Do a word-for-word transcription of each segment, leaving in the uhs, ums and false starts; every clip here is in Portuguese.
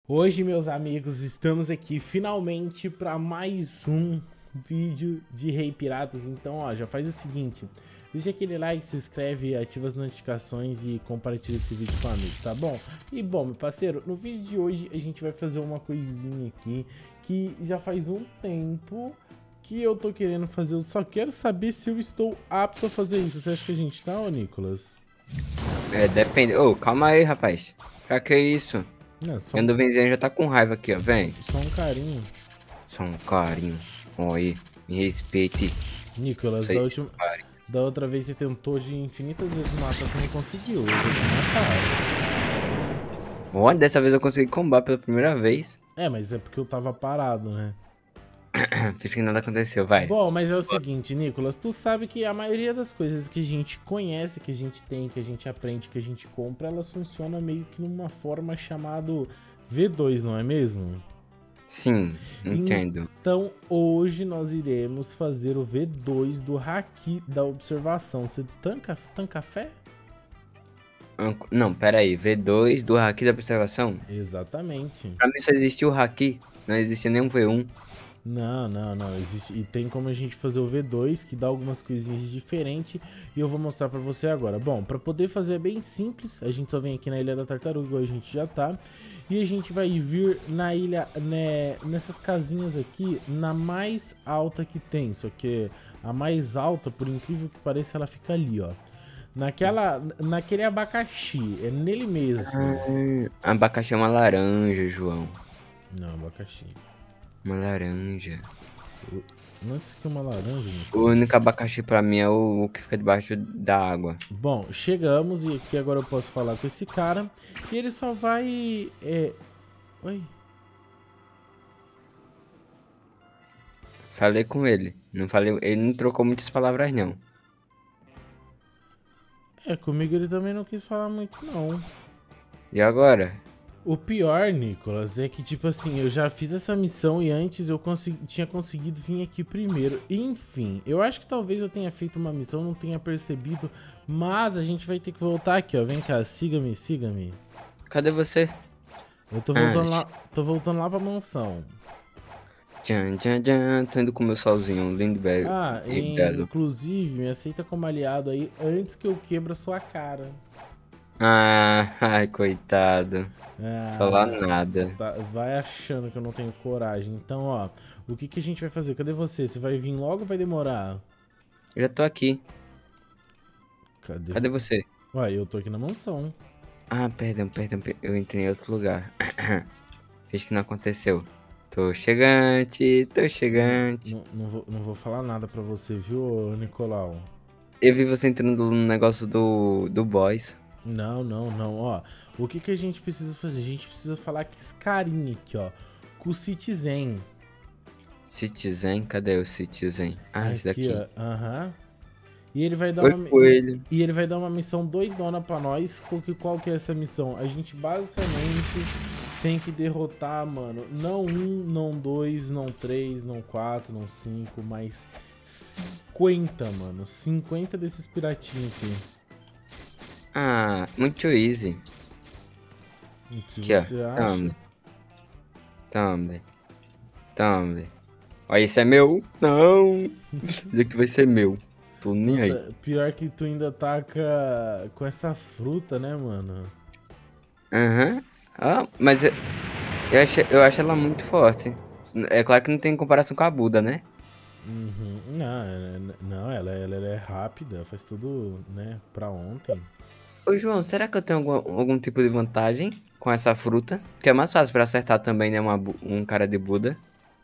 Hoje, meus amigos, estamos aqui finalmente para mais um vídeo de Rei Piratas. Então, ó, já faz o seguinte, deixa aquele like, se inscreve, ativa as notificações e compartilha esse vídeo com amigos, tá bom? E bom, meu parceiro, no vídeo de hoje a gente vai fazer uma coisinha aqui que já faz um tempo que eu tô querendo fazer. Eu só quero saber se eu estou apto a fazer isso. Você acha que a gente tá, ô Nicolas? É, depende. Ô, calma aí, rapaz. Pra que isso? Não, só Minha um, nuvenzinha já tá com raiva aqui, ó. Vem. só um carinho. Só um carinho. Ó aí. Me respeite. Nicolas, Só da esse última... carinho. Da outra vez você tentou de infinitas vezes matar, você não conseguiu. Eu vou te matar. Ó, dessa vez eu consegui combar pela primeira vez. É, mas é porque eu tava parado, né? Fiz que nada aconteceu, vai. Bom, mas é o seguinte, Nicolas, tu sabe que a maioria das coisas que a gente conhece, que a gente tem, que a gente aprende, que a gente compra, elas funcionam meio que numa forma chamado V dois, não é mesmo? Sim, entendo. Então, hoje nós iremos fazer o V dois do Haki da observação. Você tanca, tanca fé? Anco- Não, pera aí. V dois do Haki da observação? Exatamente. Pra mim só existiu o Haki. Não existia nenhum V um. Não, não, não. Existe, e tem como a gente fazer o V dois, que dá algumas coisinhas diferentes, e eu vou mostrar pra você agora. Bom, pra poder fazer é bem simples, a gente só vem aqui na Ilha da Tartaruga, igual a gente já tá, e a gente vai vir na ilha, né, nessas casinhas aqui, na mais alta que tem, só que a mais alta, por incrível que pareça, ela fica ali, ó. Naquela, naquele abacaxi, é nele mesmo. Ah, abacaxi é uma laranja, João. Não, abacaxi. Uma laranja. Não é isso aqui é uma laranja, né? O único abacaxi pra mim é o, o que fica debaixo da água. Bom, chegamos e aqui agora eu posso falar com esse cara. E ele só vai... É... Oi? Falei com ele. Não falei, ele não trocou muitas palavras, não. É, comigo ele também não quis falar muito, não. E agora? O pior, Nicolas, é que, tipo assim, eu já fiz essa missão e antes eu consegui, tinha conseguido vir aqui primeiro. Enfim, eu acho que talvez eu tenha feito uma missão, não tenha percebido, mas a gente vai ter que voltar aqui, ó. Vem cá, siga-me, siga-me. Cadê você? Eu tô voltando Ah, lá, tô voltando lá pra mansão. tchan, tchan, tchan. Tô indo comer sozinho, lindo e belo. Ah, E e, belo. inclusive, me aceita como aliado aí antes que eu quebra sua cara. Ah, ai, coitado. Falar Ah, nada. tá, vai achando que eu não tenho coragem. Então, ó, o que que a gente vai fazer? Cadê você? Você vai vir logo ou vai demorar? Eu já tô aqui. Cadê? Cadê você? Ué, eu tô aqui na mansão. Ah, perdão, perdão. per- Eu entrei em outro lugar. Fiz que não aconteceu. Tô chegante, tô chegante. Não, não, vou, não vou falar nada pra você, viu, ô Nicolau? Eu vi você entrando no negócio do, do boss. Não, não, não, ó. O que que a gente precisa fazer? A gente precisa falar com esse carinha aqui, ó. Com o Citizen. Citizen, cadê o Citizen? Ah, esse Aqui, daqui. ó. Aham. E ele vai dar Oi, uma mi- coelho. e ele vai dar uma missão doidona pra nós. Qual que, qual que é essa missão? A gente basicamente tem que derrotar, mano, não um, não dois, não três, não quatro, não cinco, mas cinquenta, mano. cinquenta desses piratinhos aqui. Ah, muito easy. Se Aqui, ó. você acha. Tome. Tome. Tome. Olha, esse é meu? Não. Esse aqui vai ser meu. Tô nem aí. Nossa, pior que tu ainda tá com, a- com essa fruta, né, mano? Aham. Ah, mas eu, eu, acho, eu acho ela muito forte. É claro que não tem comparação com a Buda, né? Uhum. Não, é- não ela, ela, ela é rápida, faz tudo, né, pra ontem. Ô, João, será que eu tenho algum, algum tipo de vantagem com essa fruta? Que é mais fácil pra acertar também, né? Uma, bu- um cara de Buda.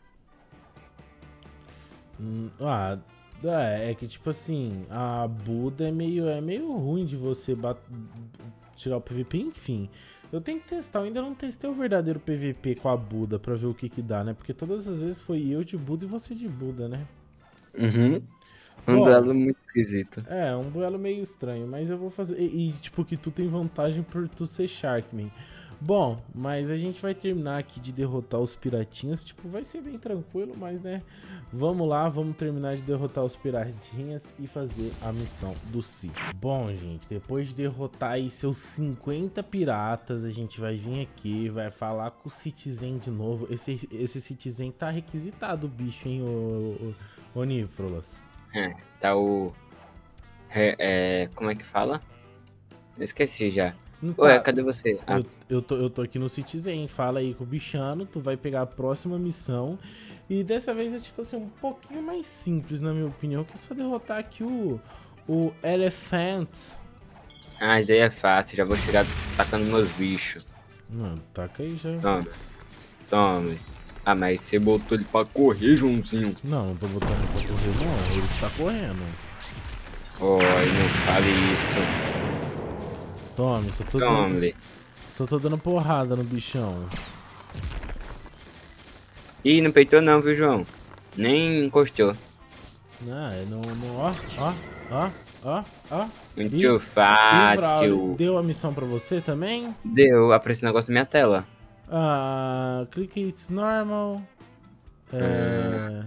Hum, ah, é, é que tipo assim, a Buda é meio, é meio ruim de você bat- tirar o P V P, enfim. Eu tenho que testar, eu ainda não testei o verdadeiro P V P com a Buda pra ver o que que dá, né? Porque todas as vezes foi eu de Buda e você de Buda, né? Uhum. Um Bom, duelo muito esquisito. é, um duelo meio estranho, mas eu vou fazer. E, e, tipo, que tu tem vantagem por tu ser Sharkman. Bom, mas a gente vai terminar aqui de derrotar os piratinhas. Tipo, vai ser bem tranquilo, mas né, vamos lá, vamos terminar de derrotar os piratinhas e fazer a missão do Cid. Bom, gente, depois de derrotar aí seus cinquenta piratas, a gente vai vir aqui, vai falar com o Citizen de novo. Esse, esse Citizen tá requisitado, bicho, hein, ô, ô, ô Nífrolas? É, tá o... É, é, como é que fala? Eu esqueci já. Não Ué, tá. cadê você? Ah, Eu, eu, tô, eu tô aqui no Citizen, fala aí com o bichano, tu vai pegar a próxima missão. E dessa vez é tipo assim, um pouquinho mais simples, na minha opinião, que é só derrotar aqui o, o Elephant. ah, isso daí é fácil, já vou chegar tacando meus bichos. Mano, taca aí já. Toma, toma. Ah, mas você botou ele pra correr, Joãozinho. Não, não tô botando ele pra correr não, ele tá correndo. Oi, não fale isso. Tome, só tô, Toma, dando, só tô dando porrada no bichão. Ih, não peitou não, viu, João? Nem encostou. Ah, é não, não, ó, ó, ó, ó, ó. Muito E- E, fácil. Braulio, deu a missão pra você também? Deu, apareceu um negócio na minha tela. Ah, clique it's normal. É...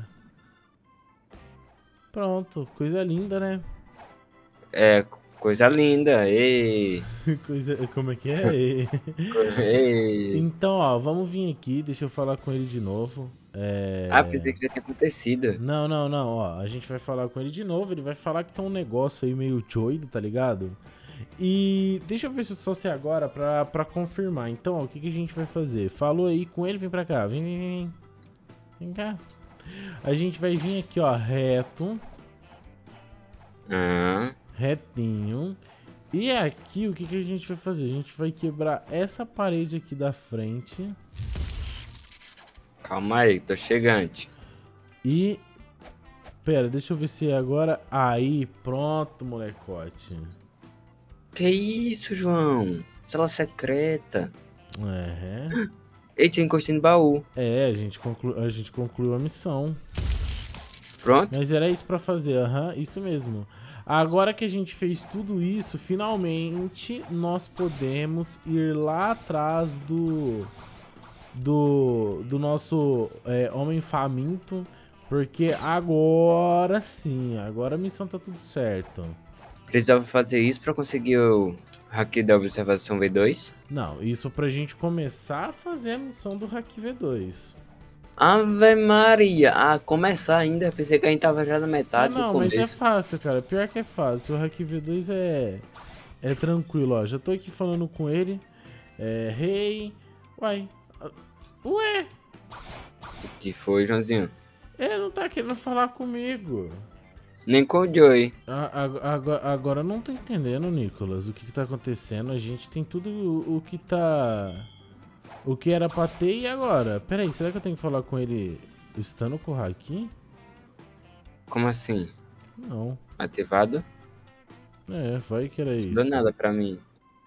Pronto, coisa linda, né? É, coisa linda. Ei. Coisa, como é que é? Ei. Então, ó, vamos vir aqui, deixa eu falar com ele de novo. É... Ah, pensei que já tinha acontecido. Não, não, não, ó, a gente vai falar com ele de novo, ele vai falar que tem um negócio aí meio doido, tá ligado? E deixa eu ver se só se agora pra, pra confirmar. Então, ó, o que, que a gente vai fazer? Falou aí com ele, vem pra cá, vem, vem, vem. Vem cá. A gente vai vir aqui, ó, reto. Ah, Retinho. E aqui, o que, que a gente vai fazer? A gente vai quebrar essa parede aqui da frente. calma aí, tô chegante. E... Pera, deixa eu ver se é agora... Aí, pronto, molecote. Que isso, João? Sala secreta. É, Eita, encostei no baú. é a, gente conclu... a gente concluiu a missão. Pronto? Mas era isso pra fazer, aham, isso mesmo. Agora que a gente fez tudo isso, finalmente nós podemos ir lá atrás do do, do nosso é, Homem Faminto, porque agora sim, agora a missão tá tudo certo. Precisava fazer isso pra conseguir o hack da observação V dois? Não, isso pra gente começar a fazer a missão do Hack V dois. Ave Maria! Ah, começar ainda. Pensei que a gente tava já na Ah, metade do não, mas é começo. fácil, cara. Pior que é fácil. O Hack V dois é, é tranquilo, ó. Já tô aqui falando com ele. É, hey. Uai. Ué, O que foi, Joãozinho? ele não tá querendo falar comigo. Nem com o Joey. A- a- Agora, agora eu não tô entendendo, Nicolas, o que que tá acontecendo. A gente tem tudo o, o que tá... O que era pra ter e agora? Pera aí, será que eu tenho que falar com ele estando com o Haki? Como assim? Não. Ativado? É, vai que era isso. Não deu nada pra mim.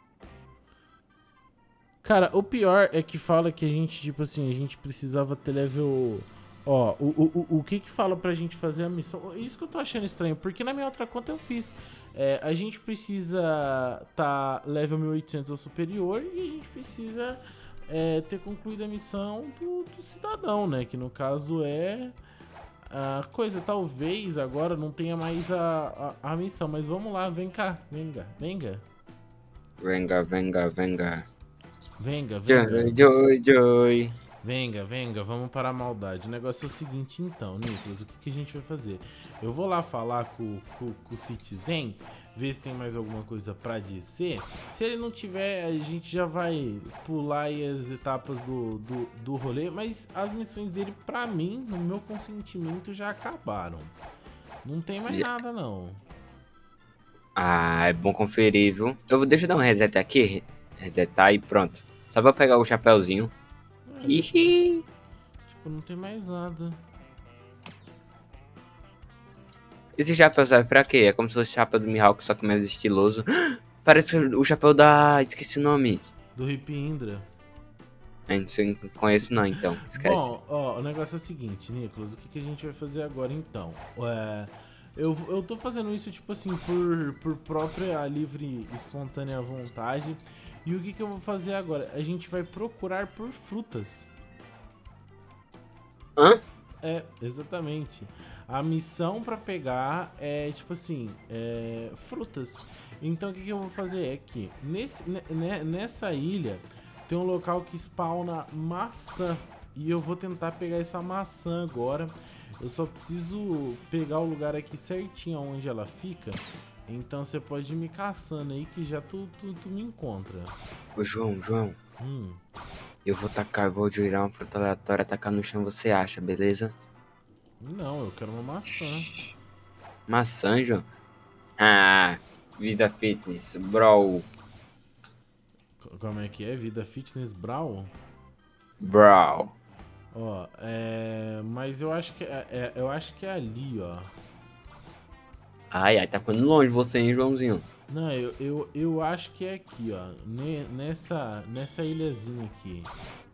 Cara, o pior é que fala que a gente, tipo assim, a gente precisava ter level... Ó, o, o, o, o que que fala pra gente fazer a missão? Isso que eu tô achando estranho, porque na minha outra conta eu fiz. É, a gente precisa tá level mil e oitocentos ou superior e a gente precisa é, ter concluído a missão do, do cidadão, né? Que no caso é... A coisa, talvez agora não tenha mais a, a, a missão, mas vamos lá, vem cá, venga, venga. Venga, venga, venga. Venga, venga. Joy, Joy, Joy. Venga, venga, vamos para a maldade. O negócio é o seguinte então, Nicolas, o que, que a gente vai fazer? Eu vou lá falar com, com, com o Citizen, ver se tem mais alguma coisa pra dizer. Se ele não tiver, a gente já vai pular aí as etapas do, do, do rolê, mas as missões dele, pra mim, no meu consentimento, já acabaram. Não tem mais Yeah. nada, não. Ah, é bom conferir, viu? Eu vou, deixa eu dar um reset aqui. Resetar e pronto. Só pra pegar o chapéuzinho. É, Ih, tipo, não tem mais nada. esse chapéu serve pra quê? É como se fosse o chapéu do Mihawk, só que mais estiloso. Parece o chapéu da... Esqueci o nome. Do Hip Indra. A gente não conheço não, então. Esquece. Bom, ó, o negócio é o seguinte, Nicolas, o que, que a gente vai fazer agora então? É, eu, eu tô fazendo isso, tipo assim, por, por própria livre, espontânea vontade. E o que, que eu vou fazer agora? A gente vai procurar por frutas. Hã? É, exatamente. A missão pra pegar é, tipo assim, é, frutas. Então o que, que eu vou fazer é que nesse, né, nessa ilha tem um local que spawna maçã. E eu vou tentar pegar essa maçã agora. Eu só preciso pegar o lugar aqui certinho onde ela fica. Então você pode ir me caçando aí que já tu, tu, tu me encontra. Ô, João, João. Hum. Eu vou tacar, eu vou girar uma fruta aleatória, tacar no chão, você acha, beleza? Não, eu quero uma maçã. Maçã, João? Ah, vida fitness, bro. Como é que é? Vida Fitness Brawl? Bro. Ó, é... Mas eu acho que é, é- eu acho que é ali, ó. Ai, ai, tá ficando longe você, hein, Joãozinho? Não, eu, eu, eu acho que é aqui, ó. Ne- Nessa, nessa ilhazinha aqui.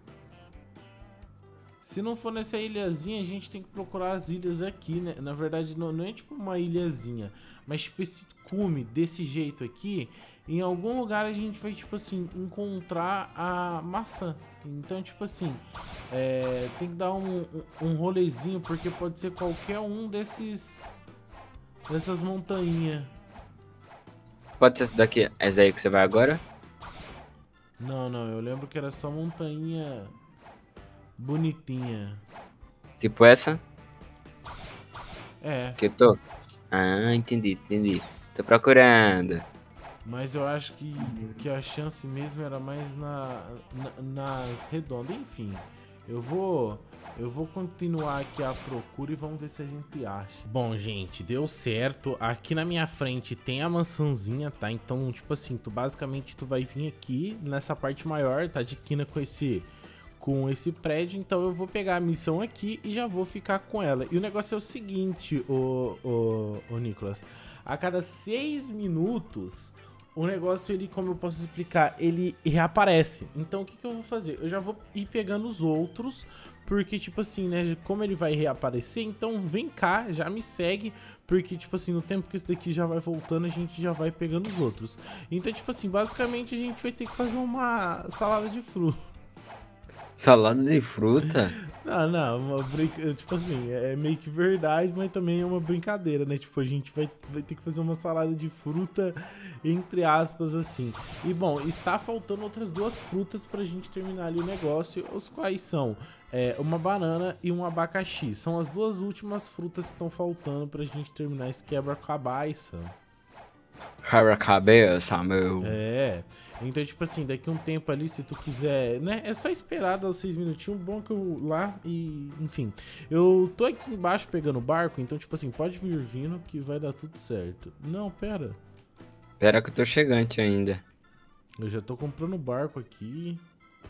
Se não for nessa ilhazinha, a gente tem que procurar as ilhas aqui, né? Na verdade, não, não é tipo uma ilhazinha, mas tipo esse cume desse jeito aqui. Em algum lugar a gente vai, tipo assim, encontrar a maçã. Então, tipo assim, é, tem que dar um, um, um rolezinho, porque pode ser qualquer um desses... Dessas montanhas. Pode ser essa daqui, essa aí que você vai agora? Não, não, eu lembro que era só montanha bonitinha. Tipo essa É, que eu tô? Ah, entendi, entendi. Tô procurando. mas eu acho que, que a chance mesmo era mais na, na- nas redondas. Enfim, eu vou eu vou continuar aqui a procura e vamos ver se a gente acha. Bom, gente, deu certo. Aqui na minha frente tem a maçãzinha, tá? Então, tipo assim, tu basicamente tu vai vir aqui nessa parte maior, tá? De quina com esse com esse prédio, então eu vou pegar a missão aqui e já vou ficar com ela. E o negócio é o seguinte, o, o, o Nicolas, a cada seis minutos o negócio, ele, como eu posso explicar, ele reaparece. Então o que, que eu vou fazer? Eu já vou ir pegando os outros, porque tipo assim, né, como ele vai reaparecer, então vem cá, já me segue, porque tipo assim, no tempo que esse daqui já vai voltando, a gente já vai pegando os outros. Então tipo assim, basicamente a gente vai ter que fazer uma salada de fruta. Salada de fruta? Não, não, uma brinca... tipo assim, é meio que verdade, mas também é uma brincadeira, né? Tipo, a gente vai, vai ter que fazer uma salada de fruta, entre aspas, assim. E, bom, está faltando outras duas frutas pra gente terminar ali o negócio, os quais são é, uma banana e um abacaxi. São as duas últimas frutas que estão faltando pra gente terminar esse quebra-cabeça. Quebra-cabeça, meu. É, então, tipo assim, daqui a um tempo ali, se tu quiser, né, é só esperar dar os seis minutinhos, bom que eu lá e, enfim. Eu tô aqui embaixo pegando o barco, então, tipo assim, pode vir vindo que vai dar tudo certo. Não, pera, Pera que eu tô chegante ainda. eu já tô comprando o barco aqui.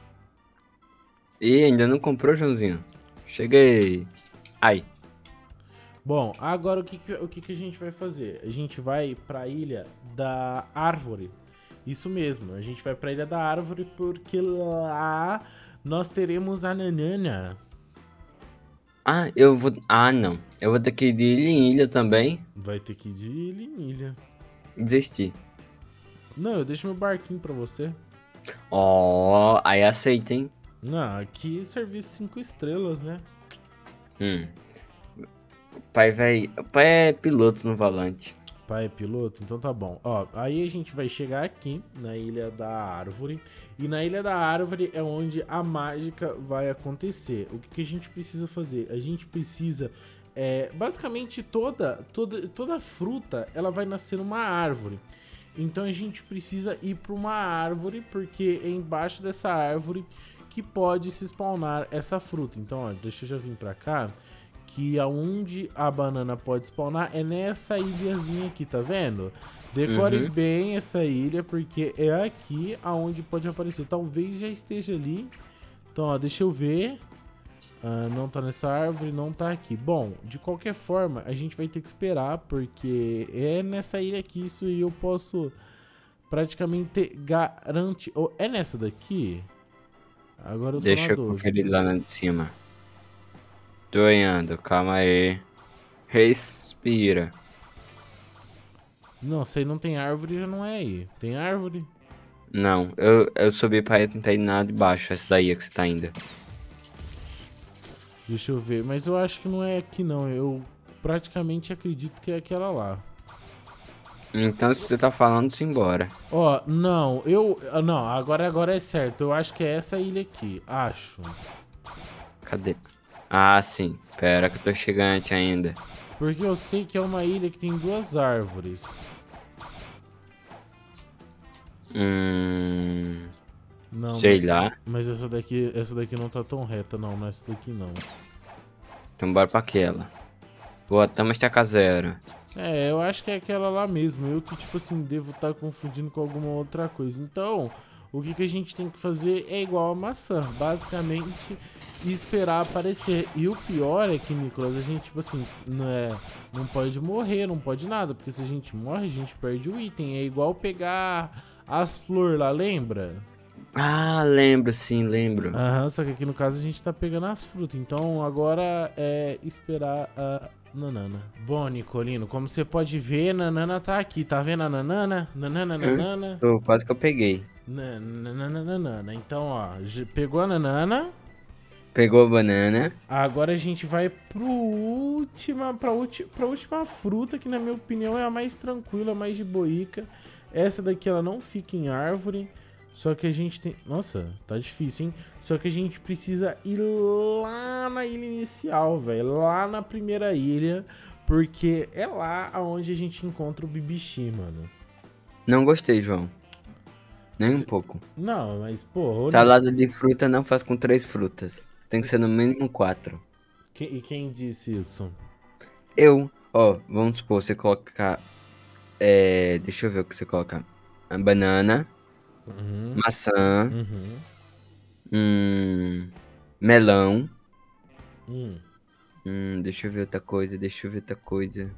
Ih, ainda não comprou, Joãozinho? Cheguei. Ai. Bom, agora o que que, o que que a gente vai fazer? A gente vai pra Ilha da Árvore. Isso mesmo, a gente vai pra Ilha da Árvore porque lá nós teremos a Nanana. Ah, eu vou... Ah, não. Eu vou ter que ir de ilha em ilha também. Vai ter que ir de ilha em ilha. Desistir. Não, eu deixo meu barquinho pra você. Ó, oh, aí aceita, hein? Não, aqui é serviço cinco estrelas, né? Hum. O pai vai... O pai é piloto no volante. Pai é piloto? Então tá bom. Ó, aí a gente vai chegar aqui na Ilha da Árvore. E na Ilha da Árvore é onde a mágica vai acontecer. O que, que a gente precisa fazer? A gente precisa... É, basicamente toda, toda, toda fruta ela vai nascer numa árvore. Então a gente precisa ir para uma árvore, porque é embaixo dessa árvore que pode se spawnar essa fruta. Então, ó, deixa eu já vir para cá, que aonde a banana pode spawnar é nessa ilhazinha aqui, tá vendo? Decore Uhum. bem essa ilha, porque é aqui aonde pode aparecer. Talvez já esteja ali. Então, ó, deixa eu ver. Ah, não tá nessa árvore, não tá aqui. Bom, de qualquer forma, a gente vai ter que esperar, porque é nessa ilha aqui, isso aí eu posso praticamente garantir. Oh, é nessa daqui? Agora eu tô Deixa na eu dúvida. conferir lá de cima. Tô indo, calma aí. Respira. Não, se aí não tem árvore, já não é aí. Tem árvore? Não, eu, eu subi pra tentar ir na de baixo, essa daí é que você tá indo. Deixa eu ver, mas eu acho que não é aqui não, eu praticamente acredito que é aquela lá. Então, se você tá falando, simbora. Ó, não, eu... Não, agora, agora é certo, eu acho que é essa ilha aqui, acho. Cadê? Ah, sim. Pera que eu tô chegante ainda. Porque eu sei que é uma ilha que tem duas árvores. Hum... Não, Sei mas, lá. mas essa daqui, essa daqui não tá tão reta, não, não é essa daqui não. Então bora pra aquela. Botamos estaca zero. É, eu acho que é aquela lá mesmo. Eu que, tipo assim, devo estar confundindo com alguma outra coisa. Então, o que, que a gente tem que fazer é igual a maçã. Basicamente, esperar aparecer. E o pior é que, Nicolas, a gente, tipo assim, não, é, não pode morrer, não pode nada. Porque se a gente morre, a gente perde o item. É igual pegar as flores lá, lembra? Ah, lembro, sim, lembro. Aham, só que aqui no caso a gente tá pegando as frutas. Então, agora é esperar a... Nanana. Bom, Nicolino, como você pode ver, Nanana tá aqui. Tá vendo a Nanana? Nanana, Nanana. Tô, quase que eu peguei. Nanana, Nanana. Então, ó, pegou a Nanana. Pegou a banana. Agora a gente vai pro última, pra, ulti, pra última fruta, que na minha opinião é a mais tranquila, a mais de boica. Essa daqui ela não fica em árvore. Só que a gente tem... Nossa, tá difícil, hein? Só que a gente precisa ir lá na ilha inicial, velho. Lá na primeira ilha. Porque é lá onde a gente encontra o Bibichi, mano. Não gostei, João. Nem Se... um pouco. Não, mas, pô... Salada de fruta não faz com três frutas. Tem que ser no mínimo quatro. Que... E quem disse isso? Eu, ó, vamos supor, você colocar... É, deixa eu ver o que você coloca. A banana... Uhum. Maçã, Uhum. hum, melão, Hum. hum, deixa eu ver outra coisa, deixa eu ver outra coisa.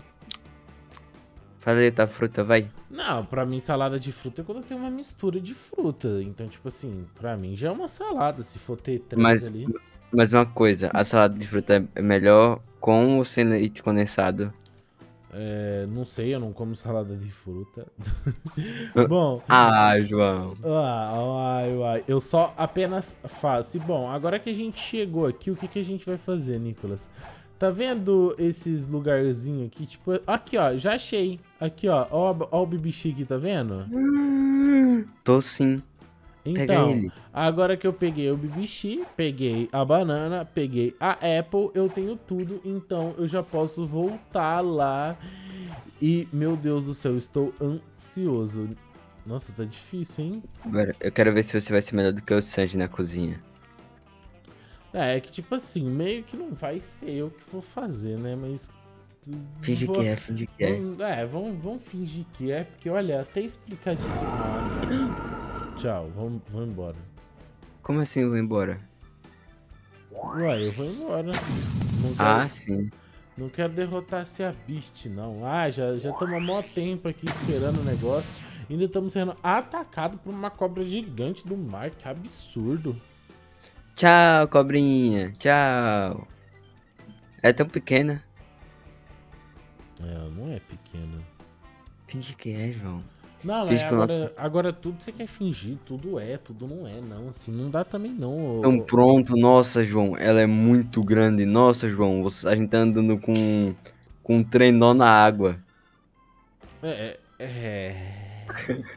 Falei outra fruta, vai. Não, pra mim salada de fruta é quando tem uma mistura de fruta. Então, tipo assim, pra mim já é uma salada, se for ter três Mas, ali. mas uma coisa, a salada de fruta é melhor com ou sem leite condensado? É, não sei, eu não como salada de fruta. Bom, Ah, João. ah, ai, ai, eu só apenas faço. E bom, agora que a gente chegou aqui, o que, que a gente vai fazer, Nicolas? Tá vendo esses lugarzinhos aqui? Tipo, aqui, ó, já achei. Aqui, ó, ó, ó o Bibichi aqui, tá vendo? Hum, tô sim. Pega Então, ele. agora que eu peguei o Bibichi, peguei a banana, peguei a Apple, eu tenho tudo, então eu já posso voltar lá. E, meu Deus do céu, estou ansioso. Nossa, tá difícil, hein? Agora, eu quero ver se você vai ser melhor do que o Sanji na cozinha. É, é que tipo assim, meio que não vai ser eu que vou fazer, né? Mas... Finge vou... que é, finge que é. Vamos, é, vamos, vamos fingir que é, porque olha, até explicar de... Tchau, vamos, vamos embora. Como assim eu vou embora? Ué, eu vou embora. Não quero, Ah, sim. não quero derrotar se a Beast, não. Ah, já já estamos há mó tempo aqui esperando o negócio. Ainda estamos sendo atacados por uma cobra gigante do mar. Que absurdo. Tchau, cobrinha. Tchau. É tão pequena. É, ela não é pequena. Finge que é, João. Não, Finge mas que o agora, nosso... agora tudo você quer fingir, tudo é, tudo não é, não, assim, não dá também não. Então ô- pronto, nossa, João, ela é muito grande. Nossa, João, você, a gente tá andando com, com um trenó na água. É, é...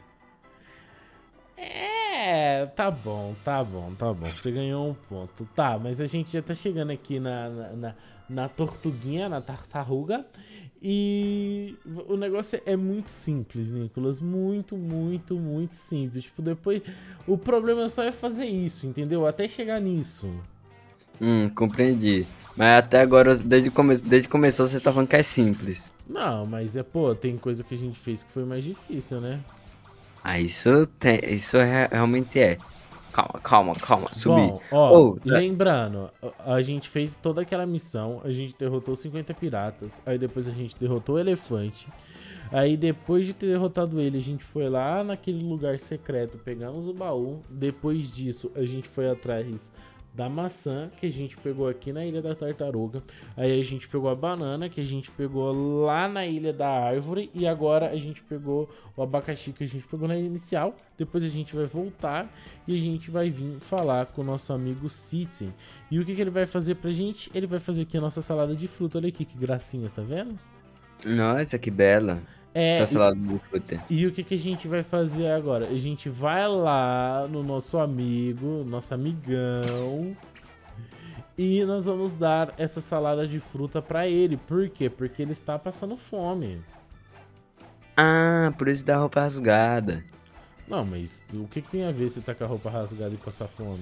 É, tá bom, tá bom, tá bom, você ganhou um ponto. Tá, mas a gente já tá chegando aqui na, na, na, na tortuguinha, na tartaruga. E o negócio é muito simples, Nicolas. Muito, muito, muito simples. Tipo, depois... O problema só é fazer isso, entendeu? Até chegar nisso. Hum, compreendi. Mas até agora, desde, come... desde que começou, você tá falando que é simples. Não, mas é, pô, tem coisa que a gente fez que foi mais difícil, né? Ah, isso, tem... isso é- realmente é. Calma, calma, calma, subir. Bom, ó, Oh, tá- lembrando, a, a gente fez toda aquela missão, a gente derrotou cinquenta piratas, aí depois a gente derrotou o elefante, aí depois de ter derrotado ele, a gente foi lá naquele lugar secreto, pegamos o baú, depois disso a gente foi atrás da maçã que a gente pegou aqui na Ilha da Tartaruga. Aí a gente pegou a banana que a gente pegou lá na Ilha da Árvore. E agora a gente pegou o abacaxi que a gente pegou na ilha inicial. Depois a gente vai voltar e a gente vai vir falar com o nosso amigo Citizen. E o que, que ele vai fazer pra gente? Ele vai fazer aqui a nossa salada de fruta. Olha aqui que gracinha, tá vendo? Nossa, que bela. É, Essa salada de fruta. E o que, que a gente vai fazer agora? A gente vai lá no nosso amigo, nosso amigão, e nós vamos dar essa salada de fruta pra ele. Por quê? Porque ele está passando fome. Ah, por isso dá roupa rasgada. Não, mas o que, que tem a ver você tá com a roupa rasgada e passar fome?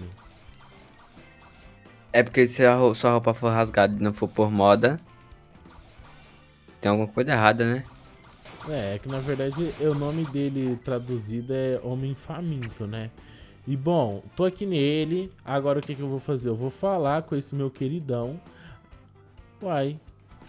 É porque se a ro- sua roupa for rasgada e não for por moda, tem alguma coisa errada, né? É, é que na verdade o nome dele traduzido é Homem Faminto, né? E bom, tô aqui nele. Agora o que, que eu vou fazer? Eu vou falar com esse meu queridão. Uai.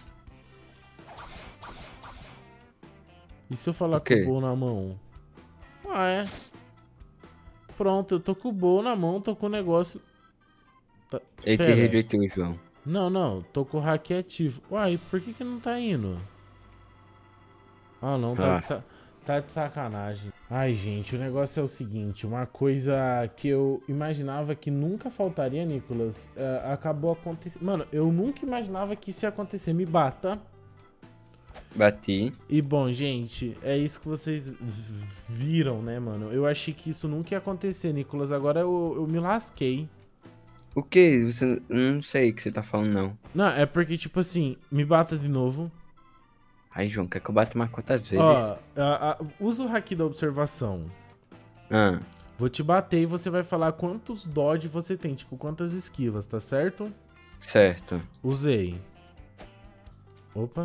E se eu falar O com o quê? bowl na mão? Ah, é. Pronto, eu tô com o bowl na mão, tô com o negócio. Tá, Ele te pera. rejeitou, João. Não, não, tô com o hack ativo. Uai, por que que não tá indo? Ah, não, tá, Ah. de, sa- tá de sacanagem. Ai, gente, o negócio é o seguinte, uma coisa que eu imaginava que nunca faltaria, Nicolas, é, acabou acontecendo. Mano, eu nunca imaginava que isso ia acontecer. Me bata. Bati. E bom, gente, é isso que vocês v- viram, né, mano? Eu achei que isso nunca ia acontecer, Nicolas. Agora eu, eu me lasquei. O que? Você não sei o que você tá falando, não. Não, é porque, tipo assim, me bata de novo. Aí, João, quer que eu bata mais quantas vezes? Ó, a- a- usa o hack da observação. Ah, Vou te bater e você vai falar quantos dodge você tem, tipo, quantas esquivas, tá certo? certo. Usei. Opa.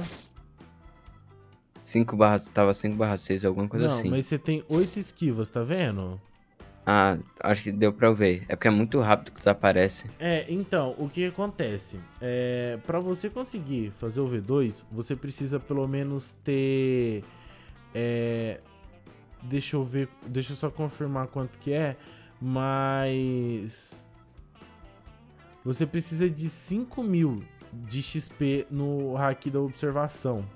cinco barra, tava cinco barra seis, alguma coisa Não, assim. mas você tem oito esquivas, tá vendo? Ah, acho que deu pra eu ver. É porque é muito rápido que desaparece. É, então, o que acontece? É, pra você conseguir fazer o V dois, você precisa pelo menos ter... É, deixa eu ver, deixa eu só confirmar quanto que é, mas... Você precisa de cinco mil de X P no hack da observação.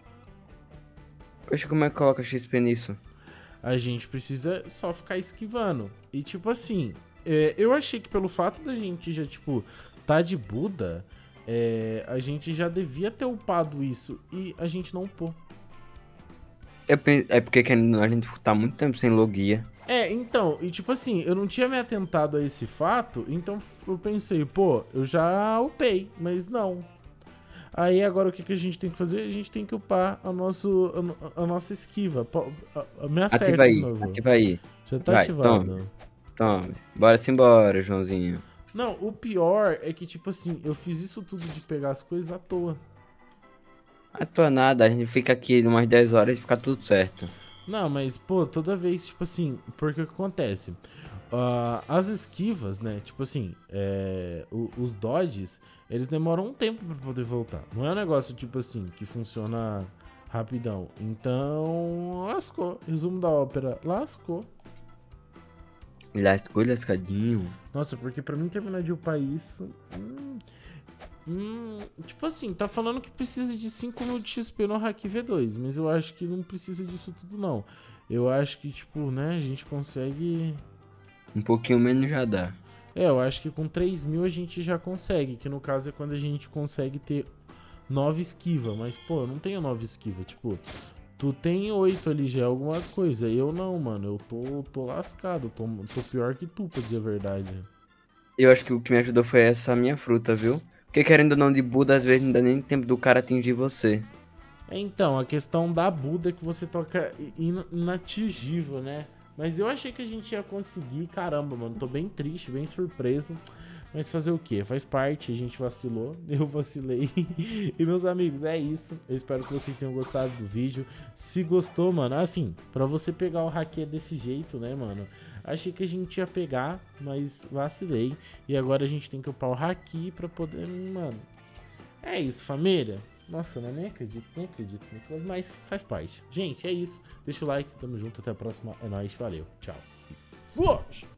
Poxa, como é que coloca X P nisso? A gente precisa só ficar esquivando. E tipo assim, é, eu achei que pelo fato da gente já, tipo, tá de Buda, é, a gente já devia ter upado isso e a gente não upou. Eu pen- É porque querendo, a gente tá muito tempo sem logia. É, então, e tipo assim, eu não tinha me atentado a esse fato, então eu pensei, pô, eu já upei, mas não. Aí agora o que, que a gente tem que fazer? A gente tem que upar a, nosso, a, no- a nossa esquiva. Pô, a- a- Me acerta Ativa aí, de novo. ativa aí. Já tá Vai, ativado. toma. Toma. Bora se embora, Joãozinho. Não, o pior é que, tipo assim, eu fiz isso tudo de pegar as coisas à toa. À toa nada, a gente fica aqui umas dez horas e fica tudo certo. Não, mas, pô, toda vez, tipo assim, porque o que acontece? Ah, as esquivas, né, tipo assim, é, o- os dodges, eles demoram um tempo pra poder voltar. Não é um negócio, tipo assim, que funciona rapidão. Então, lascou. Resumo da ópera, lascou. Lascou, lascadinho. Nossa, porque pra mim terminar de upar isso... Hum, hum, tipo assim, tá falando que precisa de cinco mil de X P no hack V dois, mas eu acho que não precisa disso tudo, não. Eu acho que, tipo, né, a gente consegue... Um pouquinho menos já dá. É, eu acho que com três mil a gente já consegue, que no caso é quando a gente consegue ter nove esquiva, mas, pô, eu não tenho nove esquiva, tipo... Tu tem oito ali, já é alguma coisa. Eu não, mano. Eu tô, tô lascado. Tô, tô pior que tu, pra dizer a verdade. Eu acho que o que me ajudou foi essa minha fruta, viu? Porque querendo ou não, de Buda, às vezes não dá nem tempo do cara atingir você. Então, a questão da Buda é que você toca in- inatingível, né? Mas eu achei que a gente ia conseguir. Caramba, mano. Tô bem triste, bem surpreso. Mas fazer o quê? Faz parte, a gente vacilou, eu vacilei. E meus amigos, é isso. Eu espero que vocês tenham gostado do vídeo. Se gostou, mano, assim, pra você pegar o hack desse jeito, né, mano? Achei que a gente ia pegar, mas vacilei. E agora a gente tem que upar o hack pra poder, mano. É isso, família. Nossa, né? Nem acredito, nem acredito, Nicolas, mas faz parte. Gente, é isso. Deixa o like, tamo junto, até a próxima. É nóis, valeu, tchau. Fui!